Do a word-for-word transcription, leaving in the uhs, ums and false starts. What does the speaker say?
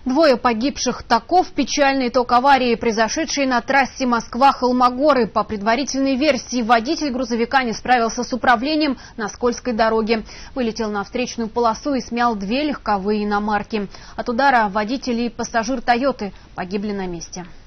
Двое погибших. Таков печальный итог аварии, произошедшей на трассе Москва-Холмогоры. По предварительной версии, водитель грузовика не справился с управлением на скользкой дороге. Вылетел на встречную полосу и смял две легковые иномарки. От удара водитель и пассажир «Тойоты» погибли на месте.